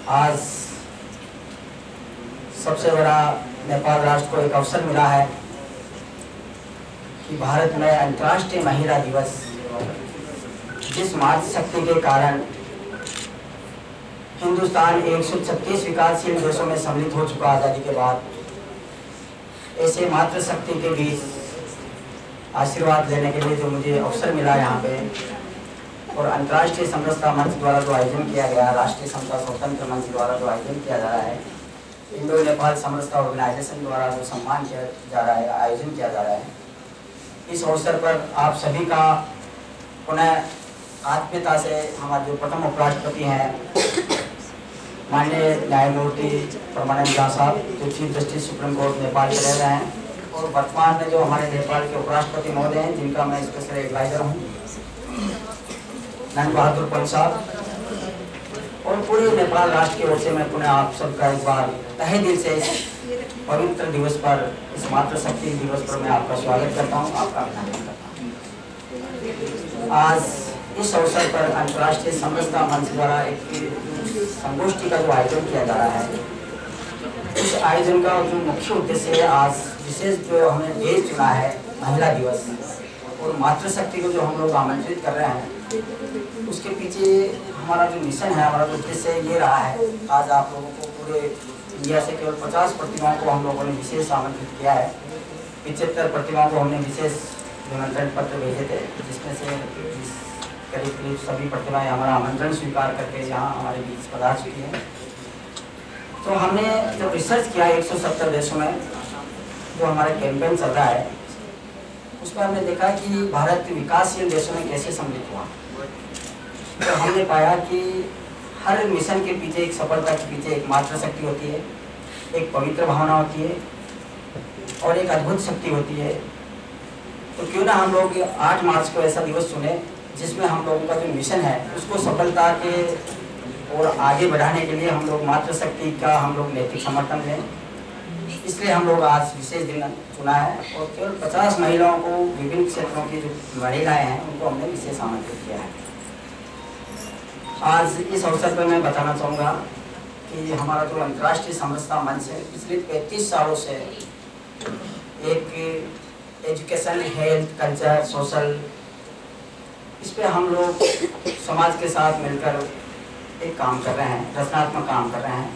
आज सबसे बड़ा नेपाल राष्ट्र को एक अवसर मिला है कि भारत में अंतर्राष्ट्रीय महिला दिवस, जिस मातृशक्ति के कारण हिंदुस्तान 136 विकासशील देशों में सम्मिलित हो चुका आज़ादी के बाद, ऐसे मातृशक्ति के बीच आशीर्वाद लेने के लिए जो मुझे अवसर मिला यहाँ पे, और अंतर्राष्ट्रीय समरसता मंच द्वारा जो आयोजन किया गया, राष्ट्रीय समता स्वतंत्र मंच द्वारा जो आयोजन किया जा रहा है, इंडो नेपाल समरसता ऑर्गेनाइजेशन द्वारा जो सम्मान किया जा रहा है, आयोजन किया जा रहा है, इस अवसर पर आप सभी का पुनः आत्मीयता से हमारे जो प्रथम उपराष्ट्रपति हैं माननीय न्यायमूर्ति परमानंद झा साहब, जो chief justice supreme court Nepal के रह रहे हैं, और वर्तमान में जो हमारे नेपाल के उपराष्ट्रपति महोदय हैं, जिनका मैं स्पेशल एडवाइजर हूँ, नंद बहादुर पंत साहब, और पूरे नेपाल राष्ट्र की ओर से मैं पुनः आप सबका इस बार तहे दिल से इस पवित्र दिवस पर, इस मातृशक्ति दिवस पर मैं आपका स्वागत करता हूँ, आपका अभिनंदन करता हूँ। आज इस अवसर पर अंतर्राष्ट्रीय समरसता मंच द्वारा एक संगोष्ठी का जो आयोजन किया जा रहा है, उस आयोजन का जो मुख्य उद्देश्य है, आज विशेष जो हमने देश चुना है महिला दिवस और मातृशक्ति को जो हम लोग आमंत्रित कर रहे हैं, उसके पीछे हमारा जो मिशन है, हमारा जो उद्देश्य ये रहा है। आज आप लोगों को पूरे इंडिया से केवल 50 प्रतिभाओं को हम लोगों ने विशेष आमंत्रित किया है। 75 प्रतिभाओं को हमने विशेष निमंत्रण पत्र भेजे थे, जिसमें से करीब सभी प्रतिभाएं हमारा आमंत्रण स्वीकार करके यहाँ हमारे बीच पधार चुकी हैं। तो हमने जब रिसर्च किया 170 देशों में जो हमारा कैंपेन चल रहा है, उसमें हमने देखा कि भारत विकासशील देशों में कैसे सम्मिलित हुआ। तो हमने पाया कि हर मिशन के पीछे, एक सफलता के पीछे एक मातृशक्ति होती है, एक पवित्र भावना होती है और एक अद्भुत शक्ति होती है। तो क्यों ना हम लोग 8 मार्च को ऐसा दिवस चुने जिसमें हम लोगों का जो मिशन है उसको सफलता के और आगे बढ़ाने के लिए हम लोग मातृशक्ति का हम लोग नैतिक समर्थन दें। इसलिए हम लोग आज विशेष दिन चुना है और केवल 50 महिलाओं को, विभिन्न क्षेत्रों की जो महिलाएं हैं उनको हमने विशेष आमंत्रित किया है। आज इस अवसर पर मैं बताना चाहूँगा कि हमारा जो अंतर्राष्ट्रीय समरसता मंच है, पिछले 35 सालों से एक एजुकेशन, हेल्थ, कल्चर, सोशल, इस पे हम लोग समाज के साथ मिलकर एक काम कर रहे हैं, रचनात्मक काम कर रहे हैं,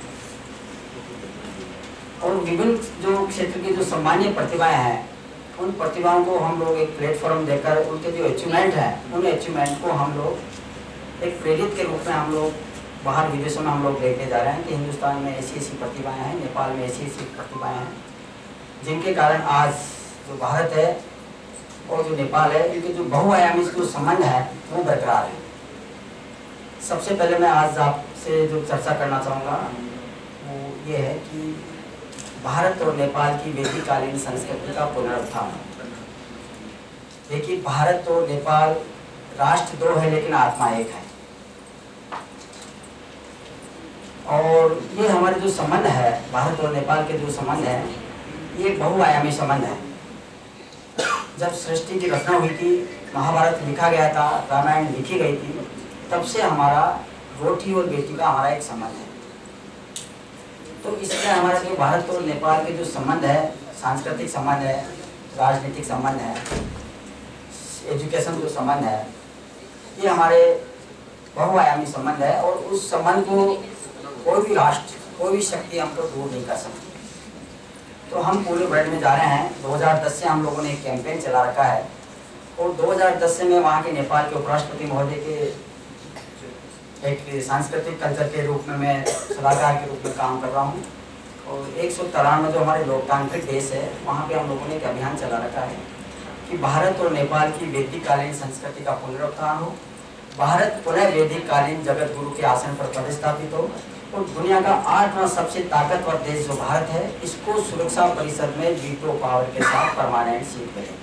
और विभिन्न जो क्षेत्र की जो सामान्य प्रतिभाएं हैं, उन प्रतिभाओं को हम लोग एक प्लेटफॉर्म देकर उनके जो अचीवमेंट है, उन अचीवमेंट को हम लोग एक प्रेरित के रूप में हम लोग बाहर विदेशों में हम लोग लेके जा रहे हैं कि हिंदुस्तान में ऐसी ऐसी प्रतिभाएं हैं, नेपाल में ऐसी ऐसी प्रतिभाएं हैं, जिनके कारण आज जो भारत है और जो नेपाल है, इनके जो बहुआयामी जो संबंध है वो बरकरार है। सबसे पहले मैं आज आपसे जो चर्चा करना चाहूँगा वो ये है कि भारत और नेपाल की वैदिककालीन संस्कृति का पुनरुत्थान। देखिए, भारत और नेपाल राष्ट्र दो है लेकिन आत्मा एक है, और ये हमारे जो संबंध है, भारत और नेपाल के जो संबंध है, ये बहुआयामी संबंध है। जब सृष्टि की रचना हुई थी, महाभारत लिखा गया था, रामायण लिखी गई थी, तब से हमारा रोटी और बेटी का हमारा एक संबंध है। तो इसलिए हमारा जो भारत और नेपाल के जो संबंध है, सांस्कृतिक संबंध है, राजनीतिक संबंध है, एजुकेशन जो संबंध है, ये हमारे बहुआयामी संबंध है, और उस संबंध को कोई भी राष्ट्र, कोई भी शक्ति हमको दूर नहीं कर सकती। तो हम पूरे वर्ल्ड में जा रहे हैं। 2010 से हम लोगों ने एक कैंपेन चला रखा है, और 2010 से मैं वहाँ के नेपाल के उपराष्ट्रपति महोदय के एक सांस्कृतिक कल्चर के रूप में मैं सलाहकार के रूप में काम कर रहा हूँ। और 193 जो हमारे लोकतांत्रिक देश है, वहाँ पे हम लोगों ने एक अभियान चला रखा है कि भारत और नेपाल की वैदिककालीन संस्कृति का पुनरुत्थान हो, भारत पुनः वैदिककालीन जगत गुरु के आसन पर पदस्थापित हो, और दुनिया का 8वां सबसे ताकतवर देश जो भारत है, इसको सुरक्षा परिषद में वीटो पावर के साथ परमानेंट सीट मिले।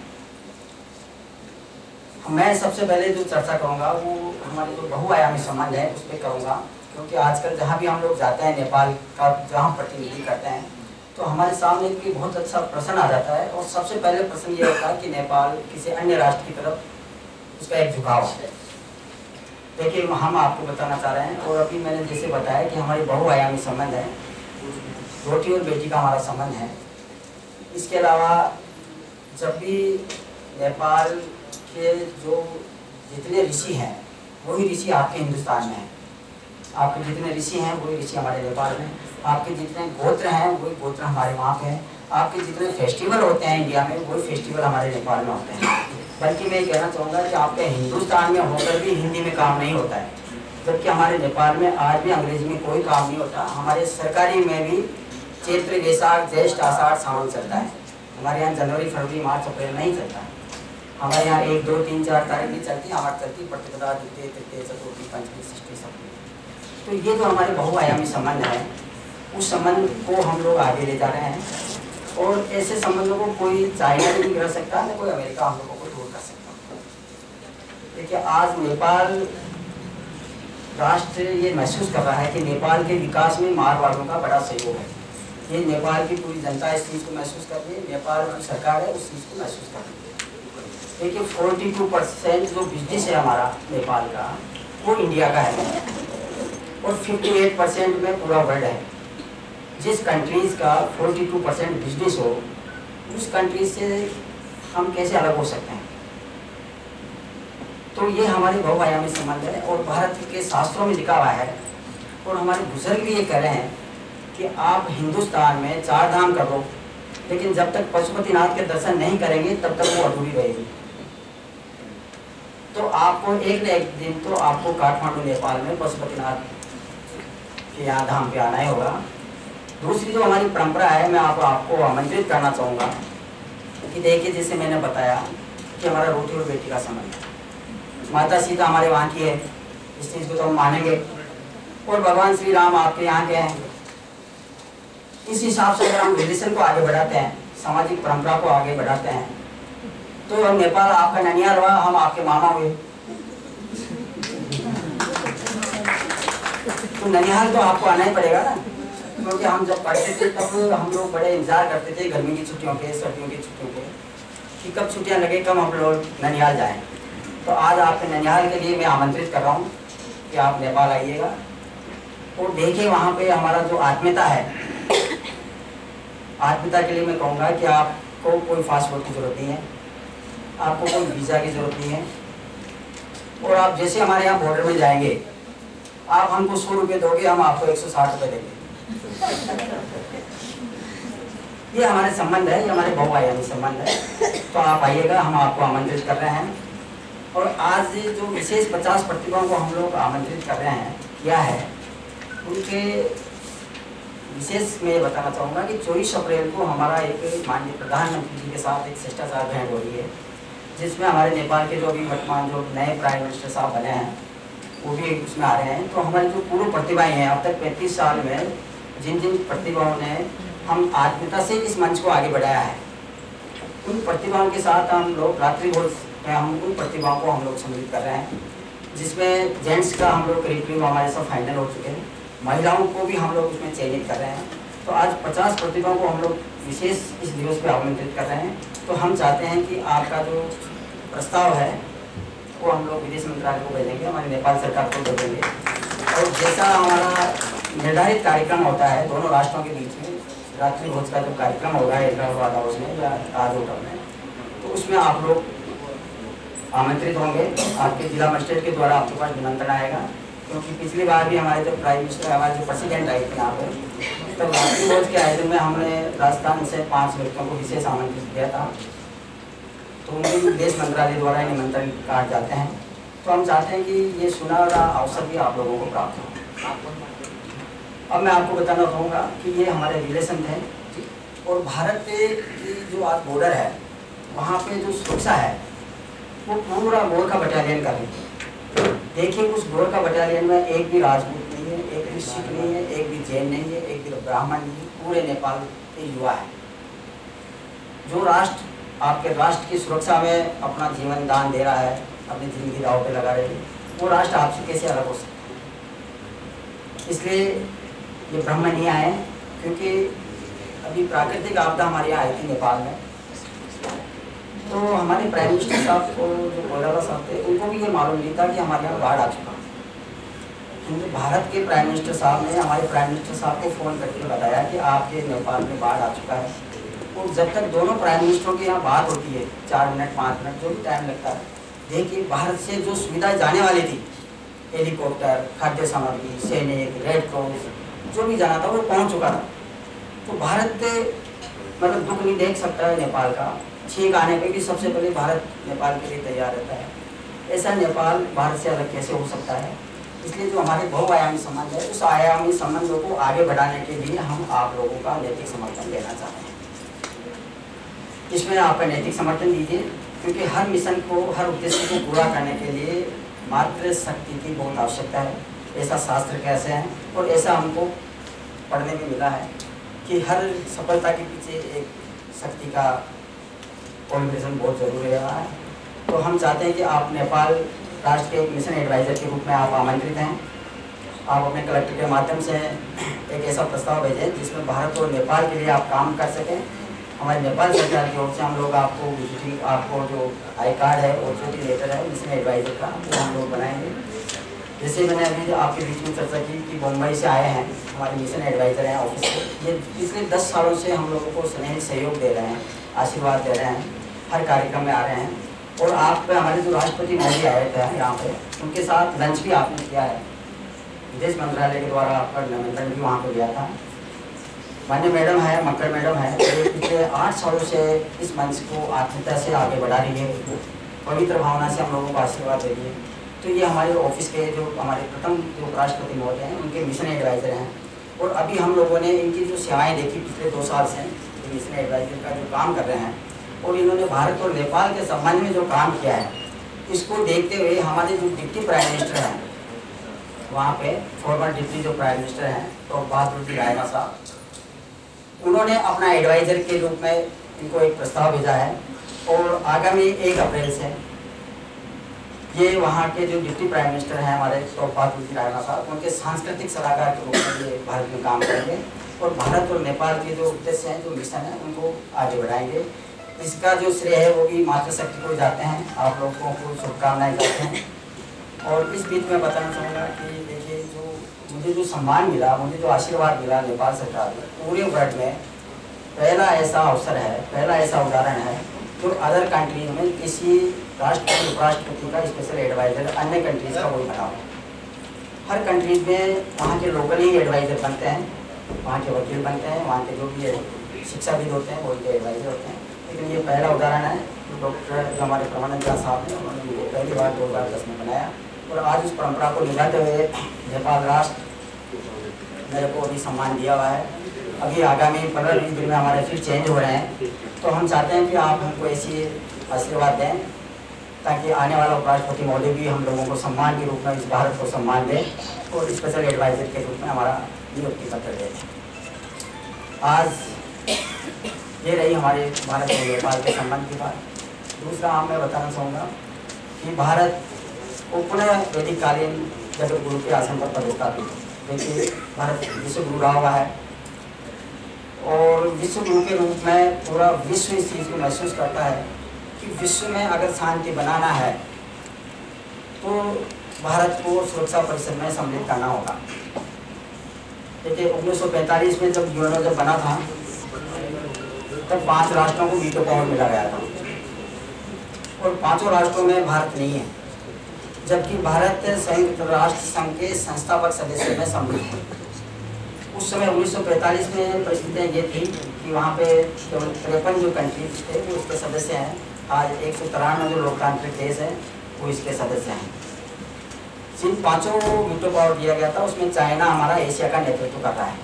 मैं सबसे पहले जो चर्चा करूंगा वो हमारे जो बहुआयामी संबंध है उस पर करूंगा, क्योंकि आजकल जहाँ भी हम लोग जाते हैं, नेपाल का जहाँ प्रतिनिधि करते हैं, तो हमारे सामने एक बहुत अच्छा प्रश्न आ जाता है, और सबसे पहले प्रश्न ये होता है कि नेपाल किसी अन्य राष्ट्र की तरफ उसका एक झुकाव है। देखिए हम आपको बताना चाह रहे हैं, और अभी मैंने जैसे बताया कि हमारी बहुआयामी संबंध है, रोटी और बेटी का हमारा संबंध है। इसके अलावा जब भी नेपाल के जो जितने ऋषि हैं वही ऋषि आपके हिंदुस्तान में हैं, आपके जितने ऋषि हैं वही ऋषि हमारे नेपाल में, आपके जितने गोत्र हैं वही गोत्र हमारे वहाँ पे हैं, आपके जितने फेस्टिवल होते हैं इंडिया में वही फेस्टिवल हमारे नेपाल में होते हैं। बल्कि मैं ये कहना चाहूँगा कि आपके हिंदुस्तान में होकर भी हिंदी में काम नहीं होता है, जबकि हमारे नेपाल में आज भी अंग्रेजी में कोई काम नहीं होता। हमारे सरकारी में भी चैत्र वैशाख ज्येष्ठ आषाढ़ सावन चलता है, हमारे यहाँ जनवरी फरवरी मार्च अप्रैल नहीं चलता। हमारे यहाँ 1 2 3 4 तारीख भी चलती है, हमारी चलती प्रतिपदा द्वितीय तृतीय चतुर्थी पंचमी षष्ठी सप्तमी। तो ये जो हमारे बहुआयामी संबंध है उस संबंध को हम लोग आगे ले जा रहे हैं, और ऐसे संबंधों को कोई चाइना भी नहीं कर सकता, न कोई अमेरिका हम लोगों को दूर कर सकता। देखिए आज नेपाल राष्ट्र ये महसूस कर रहा है कि नेपाल के विकास में मारवाड़ों का बड़ा सहयोग है। ये नेपाल की पूरी जनता इस चीज़ को महसूस कर रही है, नेपाल की सरकार है उस चीज़ को महसूस कर रही है। देखिए 42% जो बिजनेस है हमारा नेपाल का वो इंडिया का है, और 58% में पूरा वर्ल्ड है। जिस कंट्रीज़ का 42% बिजनेस हो उस कंट्रीज से हम कैसे अलग हो सकते हैं। तो ये हमारे बहुआयामी संबंध है, और भारत के शास्त्रों में लिखा हुआ है, और हमारे बुजुर्ग भी ये कह रहे हैं कि आप हिंदुस्तान में 4 धाम कर लो, लेकिन जब तक पशुपतिनाथ के दर्शन नहीं करेंगे तब तक वो अधूरी रहेगी। तो आपको एक न एक दिन तो आपको काठमांडू नेपाल में पशुपतिनाथ के यहाँ धाम पे आना ही होगा। दूसरी जो हमारी परंपरा है, मैं आपको आमंत्रित करना चाहूँगा कि देखिए जैसे मैंने बताया कि हमारा रोटी और बेटी का संबंध है, माता सीता हमारे वहाँ की है, इस चीज़ को तो हम मानेंगे, और भगवान श्री राम आपके यहाँ के हैं। इस हिसाब से अगर हम रिलेशन को आगे बढ़ाते हैं, सामाजिक परंपरा को आगे बढ़ाते हैं, तो हम नेपाल आपका ननियाल हुआ, हम आपके मामा हुए। तो ननिहाल तो आपको आना ही पड़ेगा ना, क्योंकि हम जब पढ़ते थे तब हम लोग बड़े इंतजार करते थे गर्मी की छुट्टियों के, सर्दियों की छुट्टियों के, कि कब छुट्टियां लगे कब हम लोग ननिहाल जाएं। तो आज आपके ननिहाल के लिए मैं आमंत्रित कर रहा हूँ कि आप नेपाल आइएगा और देखिए वहाँ पे हमारा जो आत्मीयता है। आत्मीयता के लिए मैं कहूँगा कि आपको कोई पासपोर्ट की जरूरत नहीं है, आपको कोई वीज़ा की जरूरत नहीं है, और आप जैसे हमारे यहाँ बॉर्डर में जाएंगे आप हमको 100 रुपये दोगे, हम आपको 160 रुपये देंगे। ये हमारे संबंध है, ये हमारे बहुआयामी संबंध है। तो आप आइएगा, हम आपको आमंत्रित कर रहे हैं। और आज जो विशेष 50 प्रतिभाओं को हम लोग आमंत्रित कर रहे हैं क्या है, उनके विशेष मैं बताना चाहूँगा कि 24 अप्रैल को हमारा एक माननीय प्रधानमंत्री जी के साथ एक शिष्टाचार भेंट हो रही है, जिसमें हमारे नेपाल के जो अभी वर्तमान जो नए प्राइम मिनिस्टर साहब बने हैं वो भी उसमें आ रहे हैं। तो हमारी जो पूर्व प्रतिभाएं हैं, अब तक 35 साल में जिन जिन प्रतिभाओं ने हम आत्मीयता से इस मंच को आगे बढ़ाया है, उन प्रतिभाओं के साथ हम लोग रात्रि भोज में हम उन प्रतिभाओं को हम लोग सम्मिलित कर रहे हैं, जिसमें जेंट्स का हम लोग करीब हमारे सब फाइनल हो चुके हैं, महिलाओं को भी हम लोग उसमें चयनित कर रहे हैं। तो आज 50 प्रतिभाओं को हम लोग विशेष इस दिवस पर आमंत्रित कर रहे हैं। तो हम चाहते हैं कि आपका जो प्रस्ताव है वो हम लोग विदेश मंत्रालय को भेजेंगे, हमारी नेपाल सरकार को भेजेंगे, और जैसा हमारा निर्धारित कार्यक्रम होता है दोनों राष्ट्रों के बीच में, रात्रि भोज का जो कार्यक्रम होगा हैदराबाद हाउस में या ताज होटल में, तो उसमें आप लोग आमंत्रित होंगे। आपके जिला मजिस्ट्रेट के द्वारा आपके पास निमंत्रण आएगा, क्योंकि पिछली बार भी हमारे जो प्राइम मिनिस्टर हमारे जो प्रेसिडेंट आए थे यहाँ पर, तो रात्रि भोज के आयोजन में हमने राजस्थान से 5 व्यक्तियों को विशेष आमंत्रित किया था। तो उनके विदेश मंत्रालय द्वारा निमंत्रण कार्ड जाते हैं। तो हम चाहते हैं कि ये सुनहरा अवसर भी आप लोगों को प्राप्त हो। अब मैं आपको बताना चाहूँगा कि ये हमारे रिलेशन थे, और भारत की जो आज बॉर्डर है वहाँ पे जो सुरक्षा है वो पूरा गोरखा बटालियन का है। देखिए उस गोरखा बटालियन में एक भी राजपूत नहीं है, एक भी सिख नहीं है, एक भी जैन नहीं है, एक भी ब्राह्मण नहीं है, पूरे नेपाल के युवा है। जो राष्ट्र आपके राष्ट्र की सुरक्षा में अपना जीवन दान दे रहा है, अपनी जिंदगी दांव पे लगा रही है, वो राष्ट्र आपसे कैसे अलग हो सकता है। इसलिए ये भ्रम नहीं आए, क्योंकि अभी प्राकृतिक आपदा हमारे यहाँ आई थी नेपाल में, तो हमारे प्राइम मिनिस्टर साहब को जो कोयराला साहब थे उनको भी ये मालूम नहीं था कि हमारे यहाँ बाढ़ आ चुका। क्योंकि भारत के प्राइम मिनिस्टर साहब ने हमारे प्राइम मिनिस्टर साहब को फ़ोन करके बताया कि आपके नेपाल में बाढ़ आ चुका है। और जब तक दोनों प्राइम मिनिस्टरों की यहाँ बात होती है 4 मिनट 5 मिनट जो भी टाइम लगता है, देखिए भारत से जो सुविधाएं जाने वाली थी, हेलीकॉप्टर, खाद्य सामग्री, सैनिक, रेड क्रॉस, जो भी जाना था वो पहुँच चुका था। तो भारत मतलब दुख नहीं देख सकता है नेपाल का। छींक आने पे भी सबसे पहले भारत नेपाल के लिए तैयार रहता है। ऐसा नेपाल भारत से अलग कैसे हो सकता है? इसलिए जो हमारे बहुआयामी संबंध है, उस आयामी संबंधों को आगे बढ़ाने के लिए हम आप लोगों का नैतिक समर्थन देना चाहते हैं। इसमें आप नैतिक समर्थन दीजिए, क्योंकि हर मिशन को, हर उद्देश्य को पूरा करने के लिए मात्र शक्ति की बहुत आवश्यकता है। ऐसा शास्त्र कैसे हैं और ऐसा हमको पढ़ने में मिला है कि हर सफलता के पीछे एक शक्ति का कॉम्बिनेशन बहुत जरूरी रहा है। तो हम चाहते हैं कि आप नेपाल राष्ट्र के एक मिशन एडवाइज़र के रूप में आप आमंत्रित हैं। आप अपने कलेक्टर के माध्यम से एक ऐसा प्रस्ताव भेजें जिसमें भारत और नेपाल के लिए आप काम कर सकें। हमारे नेपाल सरकार की ओर से हम लोग आपको जो आई कार्ड है और जो लेटर है मिशन एडवाइज़र का, वो हम लोग बनाएंगे। जैसे मैंने अभी आपके बीच में चर्चा की कि मुंबई से आए हैं हमारे मिशन एडवाइज़र हैं ऑफिस से। ये पिछले 10 सालों से हम लोगों को स्नेह सहयोग दे रहे हैं, आशीर्वाद दे रहे हैं, हर कार्यक्रम में आ रहे हैं। और आप पे हमारे जो राष्ट्रपति मोदी आए थे यहाँ पे, उनके साथ लंच भी आपने किया है। विदेश मंत्रालय के द्वारा आपका निमंत्रण भी वहाँ पे दिया था। माननीय मैडम है, मक्कर मैडम है, पिछले 8 सालों से इस मंच को आत्मीयता से आगे बढ़ा रही है, पवित्र भावना से हम लोगों को आशीर्वाद दे रही है। तो ये हमारे ऑफिस के जो हमारे प्रथम जो राष्ट्रपति महोदय हैं, उनके मिशन एडवाइज़र हैं। और अभी हम लोगों ने इनकी जो सेवाएँ देखी पिछले 2 साल से, मिशन एडवाइज़र का जो काम कर रहे हैं, और इन्होंने भारत और नेपाल के संबंध में जो काम किया है, इसको देखते हुए हमारे जो डिप्टी प्राइम मिनिस्टर हैं वहाँ पे, फॉर्मर डिप्टी जो प्राइम मिनिस्टर हैं तो बहादुर जी रायना साहब, उन्होंने अपना एडवाइज़र के रूप में इनको एक प्रस्ताव भेजा है। और आगामी 1 अप्रैल से ये वहाँ के जो डिप्टी प्राइम मिनिस्टर हैं हमारे तो बहादुर जी रायना साहब, उनके सांस्कृतिक सलाहकार के रूप में ये भारत में काम करेंगे और भारत और नेपाल के जो उद्देश्य हैं, जो मिशन हैं, उनको आगे बढ़ाएंगे। इसका जो श्रेय है वो भी मातृशक्ति को जाते हैं। आप लोगों को शुभकामनाएं जाते हैं। और इस बीच में बताना चाहूँगा कि देखिए, मुझे जो सम्मान मिला, मुझे जो आशीर्वाद मिला नेपाल सरकार के पूरे वर्ल्ड में, पहला ऐसा अवसर है, पहला ऐसा उदाहरण है जो अदर कंट्रीज में किसी राष्ट्रपति उपराष्ट्रपति का स्पेशल एडवाइज़र अन्य कंट्रीज का कोई बना हो। हर कंट्रीज में वहाँ के लोकल ही एडवाइज़र बनते हैं, वहाँ के वकील बनते हैं, वहाँ के जो भी शिक्षाविद होते हैं वो उनके एडवाइज़र होते हैं। लेकिन ये पहला उदाहरण है। डॉक्टर जो हमारे परमानंद झा साहब ने, उन्होंने पहली बार 2010 में बनाया और आज उस परंपरा को निभाते हुए नेपाल राष्ट्र मेरे को अभी सम्मान दिया हुआ है। अभी आगामी 15-20 दिन में हमारे फिर चेंज हो रहे हैं, तो हम चाहते हैं कि आप हमको ऐसी आशीर्वाद दें ताकि आने वाला उपराष्ट्रपति महोदय भी हम लोगों को सम्मान के रूप में इस भारत को सम्मान दें और स्पेशल एडवाइज़र के रूप में हमारा नियुक्ति पत्र दें। आज ये रही हमारे भारत और नेपाल के संबंध की बात। दूसरा मैं बताना चाहूँगा कि भारत को पुनः वैदिककालीन जगत गुरु के आसन पर पदस्थापित। देखिए, भारत विश्व गुरु रहा हुआ है और विश्व गुरु के रूप में पूरा विश्व इस चीज़ को महसूस करता है कि विश्व में अगर शांति बनाना है तो भारत को सुरक्षा परिषद में सम्मिलित करना होगा। देखिए, 1945 में जब यूएनओ जब बना था तब 5 राष्ट्रों को वीटो पावर मिला गया था और 5 राष्ट्रों में भारत नहीं है, जबकि भारत संयुक्त राष्ट्र संघ के संस्थापक सदस्य में सम्मिलित है। उस समय 1945 में परिस्थितियाँ ये थी कि वहाँ पे केवल 53 जो कंट्रीज थे वो इसके सदस्य हैं। आज 193 जो लोकतांत्रिक देश हैं वो इसके सदस्य हैं। जिन 5 वीटो पावर दिया गया था उसमें चाइना हमारा एशिया का नेतृत्व कर रहा है।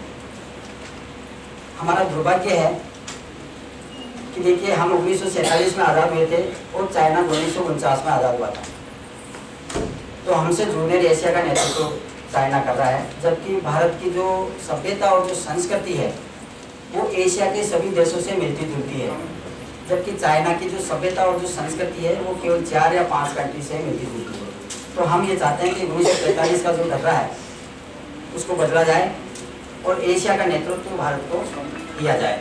हमारा दुर्भाग्य है कि देखिए, हम 1947 में आज़ाद हुए थे और चाइना 1949 में आज़ाद हुआ था, तो हमसे जूनियर एशिया का नेतृत्व चाइना कर रहा है, जबकि भारत की जो सभ्यता और जो संस्कृति है वो एशिया के सभी देशों से मिलती जुलती है, जबकि चाइना की जो सभ्यता और जो संस्कृति है वो केवल 4 या 5 कंट्री से मिलती जुलती है। तो हम ये चाहते हैं कि 1945 का जो ढर्रा है उसको बदला जाए और एशिया का नेतृत्व भारत को दिया जाए।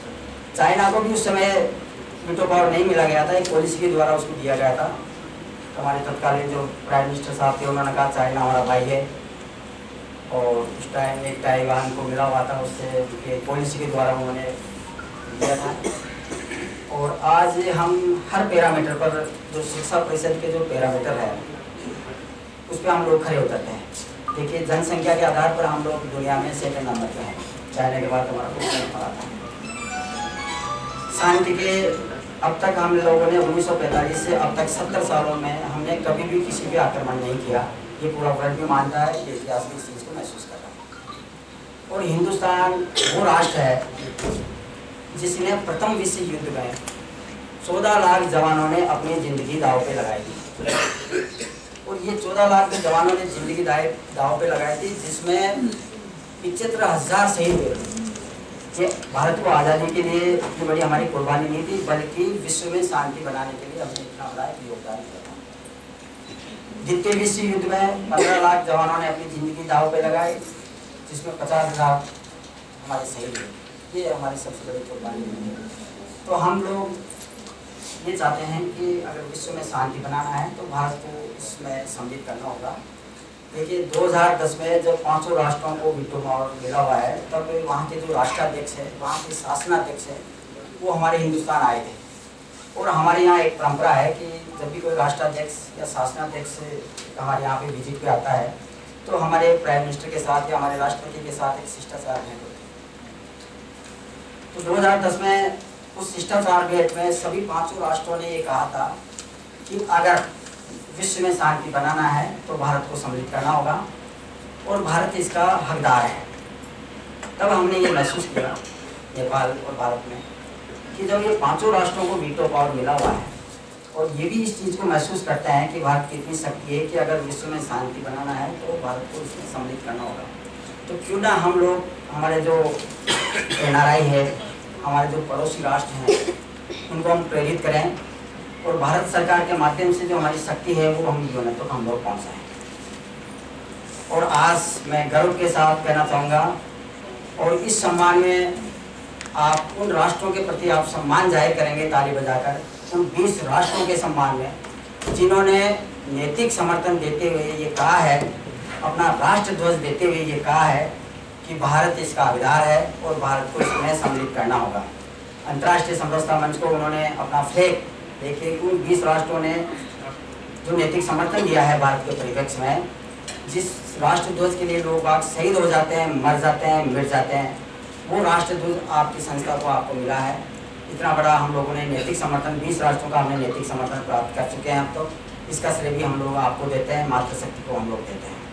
चाइना को भी उस समय वीटो पावर नहीं मिला गया था, एक पॉलिसी के द्वारा उसको दिया गया था। हमारे तत्कालीन जो प्राइम मिनिस्टर साहब थे उन्होंने कहा चाइना हमारा भाई है, और उस टाइम एक ताइवान को मिला हुआ था, उससे उनके पॉलिसी के द्वारा उन्होंने दिया था। और आज हम हर पैरामीटर पर जो शिक्षा परिषद के जो पैरामीटर है उस पर हम लोग खड़े उतरते हैं। देखिए जनसंख्या के आधार पर हम लोग दुनिया में 2nd नंबर पे हैं, चाइना के बाद हमारा क्वेश्चन पड़ा था। शांति के अब तक हम लोगों ने 1945 से अब तक 70 सालों में हमने कभी भी किसी पे आक्रमण नहीं किया। ये पूरा वर्ल्ड भी मानता है, ये इतिहास में इस चीज़ को महसूस कर रहा है। और हिंदुस्तान वो राष्ट्र है जिसने प्रथम विश्व युद्ध में 14 लाख जवानों ने अपनी जिंदगी दांव पे लगाई थी। और ये 14 लाख के जवानों ने जिंदगी दांव पे लगाई थी, जिसमें 75,000 शहीद हुए। ये भारत को आज़ादी के लिए इतनी बड़ी हमारी कुर्बानी नहीं थी, बल्कि विश्व में शांति बनाने के लिए हमने इतना बड़ा योगदान किया। द्वितीय विश्व युद्ध में 15 लाख जवानों ने अपनी जिंदगी दांव पे लगाई, जिसमें 50,000 हमारे शहीद हुए। ये हमारी सबसे बड़ी कुर्बानी है। तो हम लोग ये चाहते हैं कि अगर विश्व में शांति बनाना है तो भारत को इसमें सम्मिलित करना होगा। देखिए 2010 में जब 5 राष्ट्रों को वीटो पावर मिला हुआ है, तब वहाँ के जो राष्ट्राध्यक्ष है, वहाँ के शासनाध्यक्ष है, वो हमारे हिंदुस्तान आए थे। और हमारे यहाँ एक परंपरा है कि जब भी कोई राष्ट्राध्यक्ष या शासनाध्यक्ष हमारे यहाँ पे विजिट पे आता है तो हमारे प्राइम मिनिस्टर के साथ या हमारे राष्ट्रपति के साथ एक शिष्टाचार भेंट होती है। तो 2010 में उस शिष्टाचार भेंट में सभी 5 राष्ट्रों ने ये कहा था कि अगर विश्व में शांति बनाना है तो भारत को सम्मिलित करना होगा और भारत इसका हकदार है। तब हमने ये महसूस किया नेपाल और भारत में कि जब ये 5 राष्ट्रों को वीटो पावर मिला हुआ है और ये भी इस चीज़ को महसूस करते हैं कि भारत की इतनी शक्ति है कि अगर विश्व में शांति बनाना है तो भारत को इसमें सम्मिलित करना होगा, तो क्यों ना हम लोग हमारे जो NRI है, हमारे जो पड़ोसी राष्ट्र हैं, उनको हम प्रेरित करें और भारत सरकार के माध्यम से जो हमारी शक्ति है वो हम यूएन तक हम लोग पहुँचाएँ। और आज मैं गर्व के साथ कहना चाहूँगा और इस सम्मान में आप उन राष्ट्रों के प्रति आप सम्मान जाहिर करेंगे ताली बजाकर, उन 20 राष्ट्रों के सम्मान में जिन्होंने नैतिक समर्थन देते हुए ये कहा है, अपना राष्ट्र ध्वज देते हुए ये कहा है कि भारत इसका हकदार है और भारत को इसमें सम्मिलित करना होगा। अंतर्राष्ट्रीय समरसता मंच को उन्होंने अपना फ्लैग, देखिए उन 20 राष्ट्रों ने जो नैतिक समर्थन दिया है भारत के परिप्रेक्ष्य में, जिस राष्ट्र ध्वज के लिए लोग बाग शहीद हो जाते हैं, मर जाते हैं, मिट जाते हैं, वो राष्ट्र ध्वज आपकी संस्था को आपको मिला है। इतना बड़ा हम लोगों ने नैतिक समर्थन, 20 राष्ट्रों का हमने नैतिक समर्थन प्राप्त कर चुके हैं। अब तो इसका श्रेय भी हम लोग आपको देते हैं, मातृशक्ति को हम लोग देते हैं।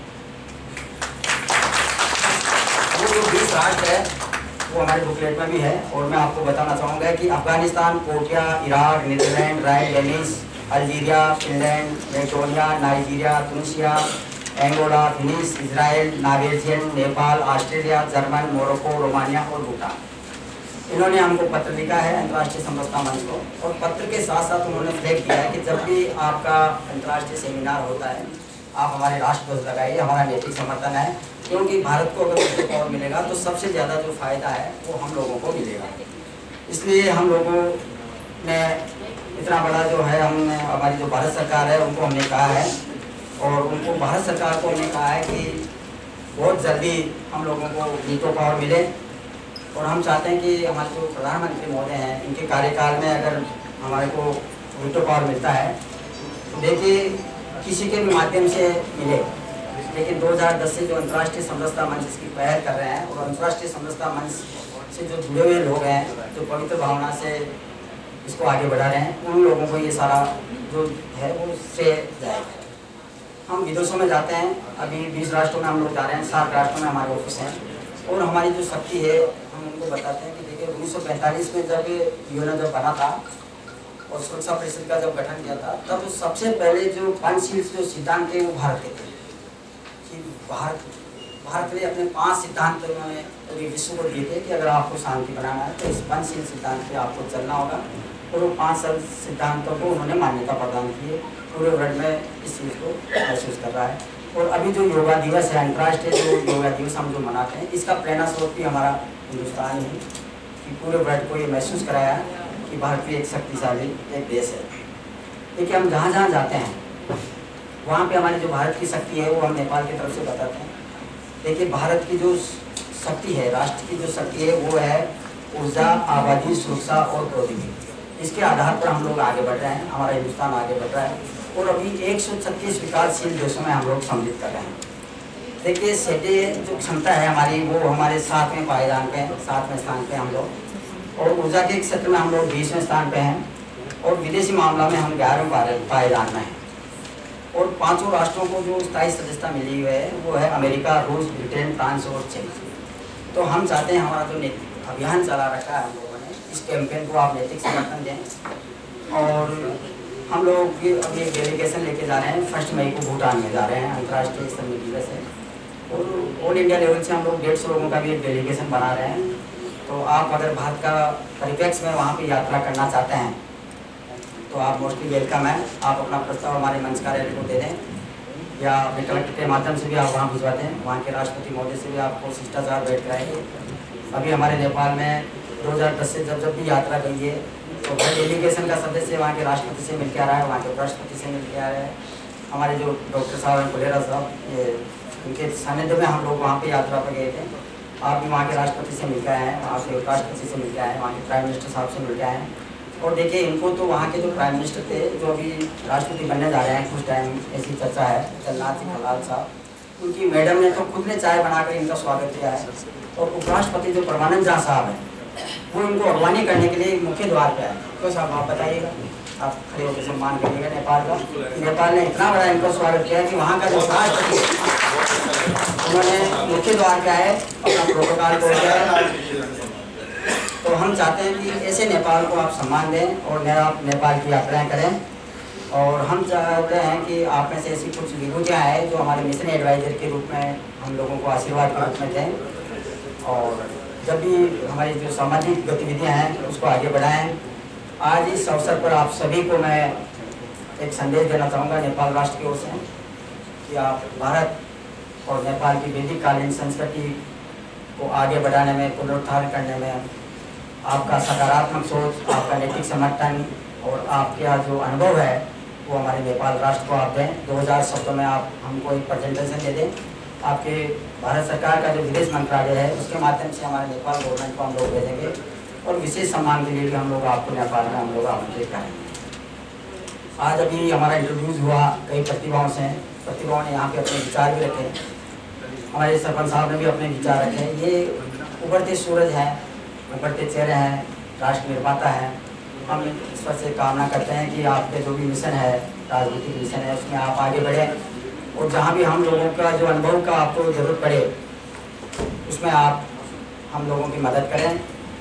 वो जो 20 राष्ट्र है वो हमारे बुकलेट में भी है और मैं आपको बताना चाहूँगा कि Afghanistan, Korea, Iraq, Netherlands, right, Danish, Algeria, Finland, मेटोनिया, Nigeria, Tunisia, Angola, Finnish, Israel, Norwegian, Nepal, Australia, German, Morocco, Romania और भूटान, इन्होंने हमको पत्र लिखा है अंतर्राष्ट्रीय समरसता मंच को। और पत्र के साथ साथ उन्होंने फ्लैग दिया है कि जब भी आपका अंतर्राष्ट्रीय सेमिनार होता है आप हमारे राष्ट्र ध्वज लगाइए, हमारा नैतिक समर्थन है, क्योंकि भारत को अगर वीटो पावर मिलेगा तो सबसे ज़्यादा जो फायदा है वो हम लोगों को मिलेगा। इसलिए हम लोगों ने इतना बड़ा जो है, हमने हमारी जो भारत सरकार है उनको हमने कहा है और उनको भारत सरकार को हमने कहा है कि बहुत जल्दी हम लोगों को वीटो पावर मिले। और हम चाहते हैं कि हमारे जो प्रधानमंत्री महोदय हैं इनके कार्यकाल में अगर हमारे को वीटो पावर मिलता है तो देखिए किसी के भी माध्यम से मिले, लेकिन 2010 से जो अंतर्राष्ट्रीय समरसता मंच इसकी पहल कर रहे हैं और अंतर्राष्ट्रीय समरसता मंच से जो जुड़े हुए लोग हैं, जो पवित्र भावना से इसको आगे बढ़ा रहे हैं, उन लोगों को ये सारा जो है वो श्रेय जाएगा। हम विदेशों में जाते हैं, अभी 20 राष्ट्रों में हम लोग जा रहे हैं, 7 राष्ट्रों में हमारे ऑफिस हैं और हमारी जो शक्ति है हम उनको बताते हैं कि देखिए 1945 में जब यूएन जब बना था और सुरक्षा परिषद का जब गठन किया था, तब सबसे पहले जो पंचशील जो सिद्धांत थे वो भारत के थे कि भारत ने अपने 5 सिद्धांत उन्होंने पूरे विश्व को दिए थे कि अगर आपको शांति बनाना है तो इस पंचशील सिद्धांत पे आपको चलना होगा। और वो 5 सिद्धांतों को उन्होंने मान्यता प्रदान की है, पूरे वर्ल्ड में इस चीज़ को महसूस कर रहा है। और अभी जो योगा दिवस है, अंतर्राष्ट्रीय जो योगा दिवस हम जो मनाते हैं, इसका प्रेरणा स्रोत भी हमारा हिंदुस्तान ही कि पूरे वर्ल्ड को ये महसूस कराया कि भारत भी एक शक्तिशाली एक देश है। देखिए हम जहाँ जहाँ जाते हैं वहाँ पे हमारी जो भारत की शक्ति है वो हम नेपाल की तरफ से बताते हैं। देखिए, भारत की जो शक्ति है, राष्ट्र की जो शक्ति है वो है ऊर्जा, आबादी, सुरक्षा और प्रौद्योगिकी। इसके आधार पर हम लोग आगे बढ़ रहे हैं, हमारा हिंदुस्तान आगे बढ़ रहा है और अभी 136 विकासशील देशों में हम लोग सम्मिलित कर रहे हैं। देखिए, सेटे जो क्षमता है हमारी वो हमारे 7वें पायदान पे हैं, 7वें स्थान पे हम लोग, और ऊर्जा के क्षेत्र में हम लोग 20वें स्थान पे हैं और विदेशी मामला में हम 11वें पायदान में हैं। और 5 राष्ट्रों को जो स्थायी सदस्यता मिली हुई है वो है अमेरिका, रूस, ब्रिटेन, फ्रांस और चीन। तो हम चाहते हैं हमारा जो अभियान चला रखा है हम लोगों ने, इस कैंपेन को आप नैतिक समर्थन दें। और हम लोग अभी एक डेलीगेशन लेके जा रहे हैं, 1 मई को भूटान में जा रहे हैं, अंतर्राष्ट्रीय स्तरीय दिवस है। और ऑल इंडिया लेवल से हम लोग 150 लोगों का भी एक डेलीगेशन बना रहे हैं। तो आप अगर भारत का परिप्रेक्ष्य में वहाँ पे यात्रा करना चाहते हैं तो आप मोस्टली वेलकम है। आप अपना प्रस्ताव हमारे मंच कार्यालय को दे दें या अपने कलेक्टर के माध्यम से भी आप वहाँ भिजवाते हैं। वहाँ के राष्ट्रपति महोदय से भी आपको शिष्टाचार भेंट कराएंगे। अभी हमारे नेपाल में 2010 से जब भी यात्रा गई है तो हर डेलीगेशन का सदस्य वहाँ के राष्ट्रपति से मिल के आ रहा है, वहाँ के उपराष्ट्रपति से मिल के आ रहा है। हमारे जो डॉक्टर साहब हैं, फुलेरा साहब, ये उनके सानिध्य में हम लोग वहाँ पे यात्रा पर गए थे। आप भी वहाँ के राष्ट्रपति से मिल के आए हैं, वहाँ के उपराष्ट्रपति से मिल के आए हैं, वहाँ के प्राइम मिनिस्टर साहब से मिल के आए हैं। और देखिए, इनको तो वहाँ के जो प्राइम मिनिस्टर थे जो अभी राष्ट्रपति बनने जा रहे हैं, कुछ टाइम ऐसी चर्चा है, जगन्नाथ सिंह हलाल साहब, उनकी मैडम ने तो खुद ने चाय बनाकर इनका स्वागत किया है। और उपराष्ट्रपति जो परमानंद झा साहब हैं वो इनको अगवानी करने के लिए मुख्य द्वार पे आए। तो साहब आप बताइएगा, आप खड़े होकर सम्मान करिएगा नेपाल का। नेपाल ने इतना बड़ा इनको स्वागत किया कि वहाँ का जो राष्ट्रपति उन्होंने मुख्य द्वार पे आए, अपना प्रोटोकॉल तोड़ दिया। तो हम चाहते हैं कि ऐसे नेपाल को आप सम्मान दें और आप नेपाल की यात्राएं करें। और हम चाहते हैं कि आप में से ऐसी कुछ विभूतियाँ हैं जो हमारे मिशन एडवाइजर के रूप में हम लोगों को आशीर्वाद के रूप में दें। और जब भी हमारी जो सामाजिक गतिविधियाँ हैं उसको आगे बढ़ाएं। आज इस अवसर पर आप सभी को मैं एक संदेश देना चाहूँगा नेपाल राष्ट्र की ओर से कि आप भारत और नेपाल की वैदिक कालीन संस्कृति को आगे बढ़ाने में, पुनरुद्धार करने में आपका सकारात्मक सोच, आपका नैतिक समर्थन और आपका जो अनुभव है वो हमारे नेपाल राष्ट्र को आप दें। 2000 शब्दों में आप हमको एक प्रेजेंटेशन दे दें। आपके भारत सरकार का जो विदेश मंत्रालय है उसके माध्यम से हमारे नेपाल गवर्नमेंट को हम लोग भेजेंगे और विशेष सम्मान के लिए भी हम लोग आपको नेपाल में हम लोग आमंत्रित करेंगे। आज अभी हमारा इंट्रोड्यूस हुआ कई प्रतिभाओं से, प्रतिभाओं ने यहाँ पे अपने विचार भी रखे, हमारे सरपंच साहब ने भी अपने विचार रखे। ये उभरते सूरज हैं, उभरते चेहरे हैं, राष्ट्र निर्माता हैं। हम ईश्वर से कामना करते हैं कि आपके जो भी मिशन है, राजनीतिक मिशन है, उसमें आप आगे बढ़ें और जहाँ भी हम लोगों का जो अनुभव का आपको ज़रूरत पड़े उसमें आप हम लोगों की मदद करें।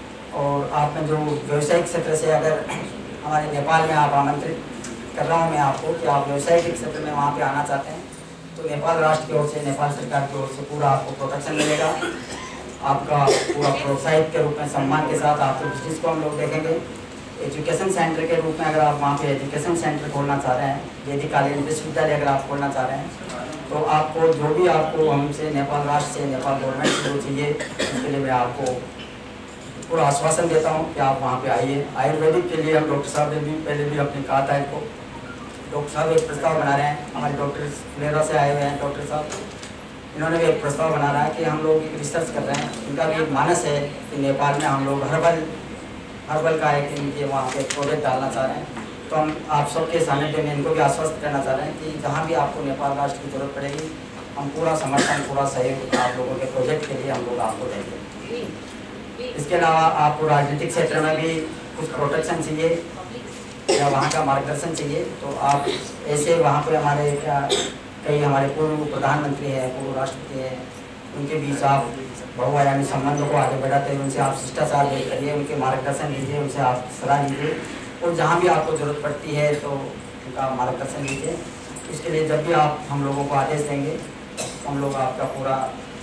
और आप में जो व्यवसायिक क्षेत्र से अगर हमारे नेपाल में आप आमंत्रित कर रहा हूँ मैं आपको कि आप व्यवसायिक क्षेत्र में वहाँ पे आना चाहते हैं तो नेपाल राष्ट्र की ओर से, नेपाल सरकार की ओर से पूरा आपको प्रोटेक्शन मिलेगा। आपका पूरा प्रोत्साहित के रूप में सम्मान के साथ आपको बिजनेस को हम लोग देखेंगे। एजुकेशन सेंटर के रूप में अगर आप वहाँ पे एजुकेशन सेंटर खोलना चाह रहे हैं, वैदिक कालीन विश्वविद्यालय अगर आप खोलना चाह रहे हैं तो आपको जो भी आपको हमसे नेपाल राष्ट्र से, नेपाल गवर्नमेंट से जो चाहिए उसके लिए मैं आपको पूरा आश्वासन देता हूँ कि आप वहाँ पे आइए। आयुर्वेदिक के लिए हम डॉक्टर साहब ने भी पहले भी अपने कहा था इनको, डॉक्टर साहब एक प्रस्ताव बना रहे हैं, हमारे डॉक्टर फुलेरा से आए हुए हैं डॉक्टर साहब, इन्होंने भी एक प्रस्ताव बना रहा है कि हम लोग एक रिसर्च कर रहे हैं। इनका भी एक मानस है कि नेपाल में हम लोग हर्बल का एक इनके वहाँ पे प्रोजेक्ट डालना चाह रहे हैं। तो हम आप सबके सानिध्य में इनको भी आश्वस्त करना चाह रहे हैं कि जहाँ भी आपको नेपाल राष्ट्र की जरूरत पड़ेगी हम पूरा समर्थन, पूरा सहयोग आप लोगों के प्रोजेक्ट के लिए हम लोग आपको देंगे। इसके अलावा आपको राजनीतिक क्षेत्र में भी कुछ प्रोटेक्शन चाहिए या वहाँ का मार्गदर्शन चाहिए तो आप ऐसे वहाँ पे हमारे कई हमारे पूर्व प्रधानमंत्री हैं, पूर्व राष्ट्रपति हैं, उनके बीच आप बहुआयामी संबंधों को आगे बढ़ाते हैं, उनसे आप शिष्टाचार भेंट करिए, उनके मार्गदर्शन लीजिए, उनसे आप सलाह लीजिए और जहाँ भी आपको ज़रूरत पड़ती है तो उनका मार्गदर्शन लीजिए। इसके लिए जब भी आप हम लोगों को आदेश देंगे हम लोग आपका पूरा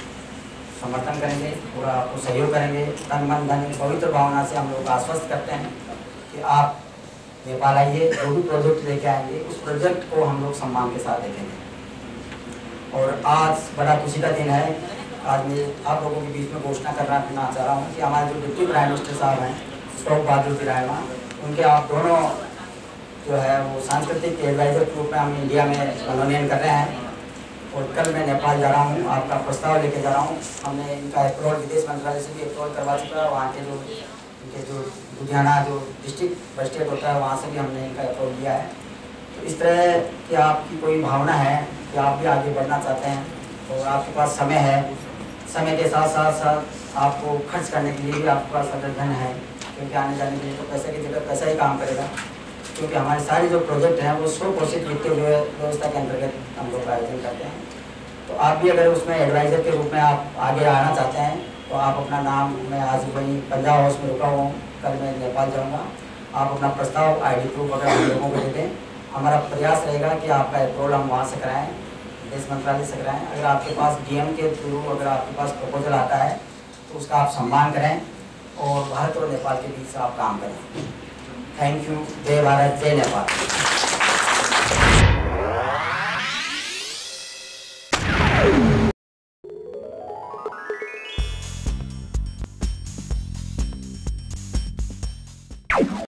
समर्थन करेंगे, पूरा आपको सहयोग करेंगे। तन मन धन पवित्र भावना से हम लोग आश्वस्त करते हैं कि आप नेपाल आइए, जो भी प्रोजेक्ट लेके आएंगे उस प्रोजेक्ट को हम लोग सम्मान के साथ देखेंगे। और आज बड़ा खुशी का दिन है। आज मैं आप लोगों के बीच में घोषणा करना चाह रहा हूँ कि हमारे जो डिप्टी प्राइम मिनिस्टर साहब हैं, टॉप बहादुर जी रायमा, उनके आप दोनों जो है वो सांस्कृतिक एडवाइजर के रूप में हम इंडिया में मनोनयन कर रहे हैं। और कल मैं नेपाल जा रहा हूँ, आपका प्रस्ताव लेके जा रहा हूँ। हमने इनका अप्रूवल विदेश मंत्रालय से भी अप्रूवल करवा चुका है। वहाँ के जो इनके जो लुधियाना जो डिस्ट्रिक्ट मजिस्ट्रेट होता है वहाँ से भी हमने इनका अप्रूवल लिया है। तो इस तरह की आपकी कोई भावना है कि आप भी आगे बढ़ना चाहते हैं और आपके पास समय है, समय के साथ साथ आपको खर्च करने के लिए भी आपके पास अगर धन है, क्योंकि आने जाने के लिए तो पैसे की जगह पैसा ही काम करेगा। क्योंकि हमारे सारे जो प्रोजेक्ट हैं वो 100% वित्तीय व्यवस्था के अंतर्गत हम लोग आयोजन करते हैं। तो आप भी अगर उसमें एडवाइज़र के रूप में आप आगे आना चाहते हैं तो आप अपना नाम, मैं आज वहीं पंजाब हाउस में रुका हुआ हूँ, कल मैं नेपाल जाऊँगा, आप अपना प्रस्ताव ID प्रूफ अगर हम लोगों को दे दें। हमारा प्रयास रहेगा कि आपका अप्रूवल हम वहाँ से कराएँ, विदेश मंत्रालय से कराएँ। अगर आपके पास DM के थ्रू अगर आपके पास प्रपोजल आता है तो उसका आप सम्मान करें और भारत और नेपाल के बीच आप काम करें। Thank you. जय भारत, जय नेपाल।